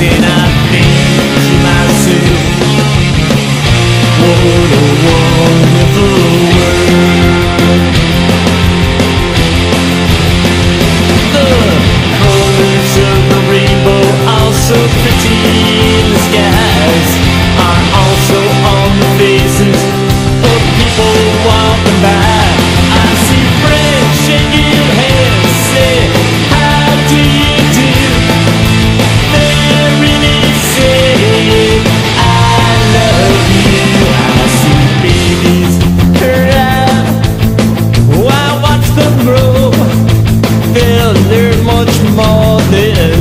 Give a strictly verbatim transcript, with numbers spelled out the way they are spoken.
then I've been to my zoo. What a wonderful world. The colors of the rainbow are so pretty in the skies, are also on the faces of people walking by. I see friends shaking hands, say, how do you do? They really say, I love you. I see babies cry, oh, I watch them grow. They'll learn much more than